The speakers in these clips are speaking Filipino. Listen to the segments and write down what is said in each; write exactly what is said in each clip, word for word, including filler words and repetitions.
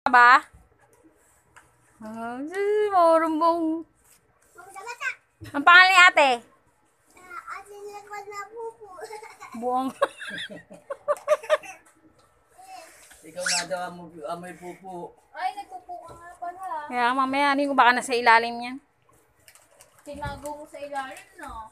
Ba? Ah, marumbong. Ang pangalan ni ate? Buong. Ikaw nga daw amoy, amoy pupo. Ay, nagpupo ka nga pala. Kaya mamaya, hindi ko baka nasa ilalim yan. Tinago mo sa ilalim, no?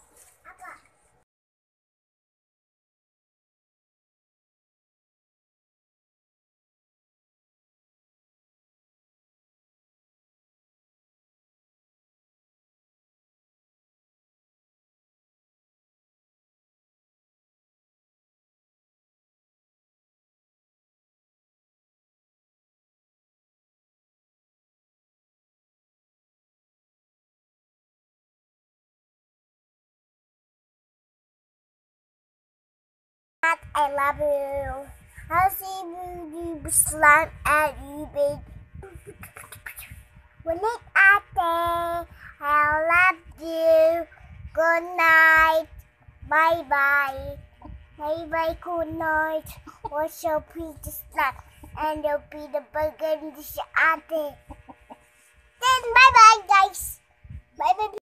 I love you. I'll see you slime at you, babe. When it ate, I love you. Good night. Bye bye. Bye bye. Good night. Also, please slap and you'll be the burger in the ate. Then bye bye, guys. Bye bye.